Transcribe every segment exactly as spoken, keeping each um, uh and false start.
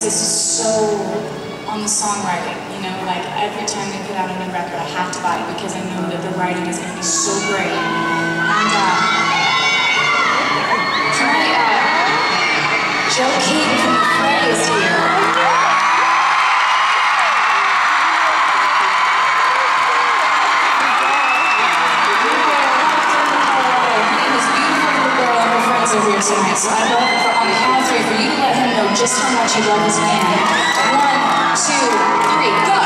This is so on the songwriting, you know, like every time they put out a new record, I have to buy it because I know that the writing is going to be so great. And uh, can I, uh, Joe Keaton from The Fray is here. Over here tonight, so I'd love for, on the count of three, for you to let him know just how much you love his band. One, two, three, go!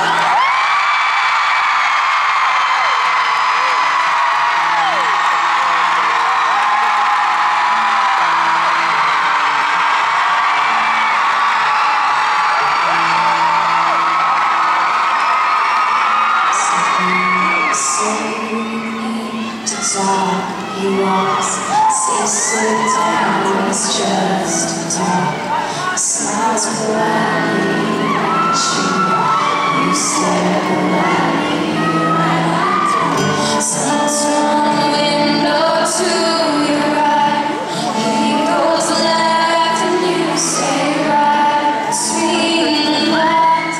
You walk, say sit down, it's just talk. Smiles politely at you, you stare politely right through. Sun's from the window to your right. He goes left and you stay right. Between the lines,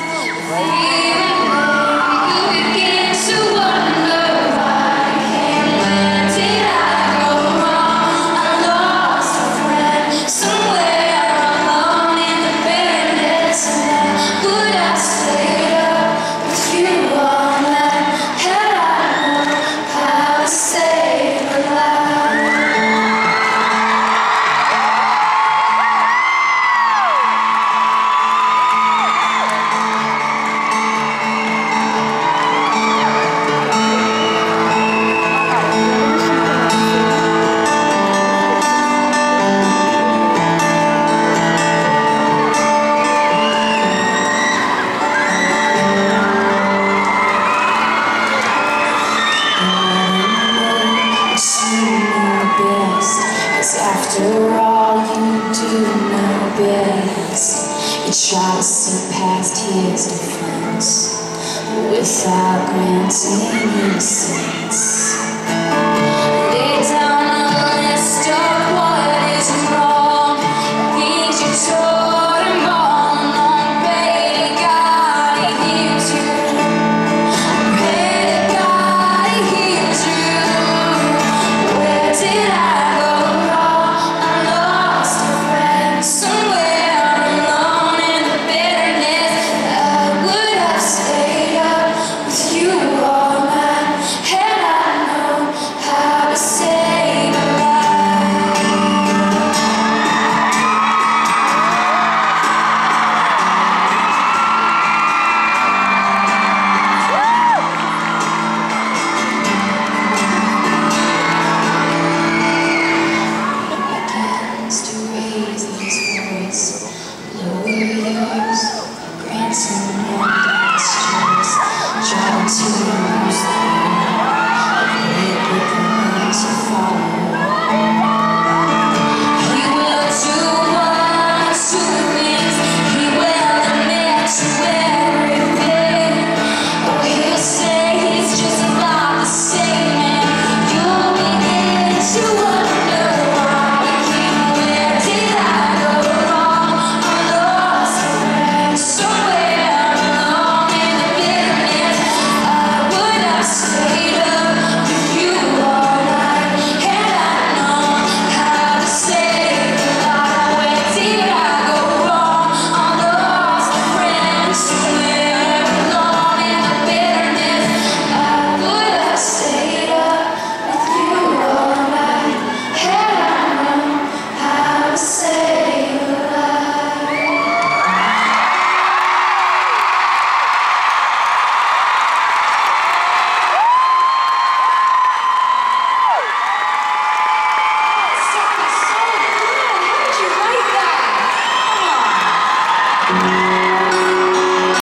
you begin to wonder why you can't let it out. After all, you do know best. You try to see past his defense without granting innocence.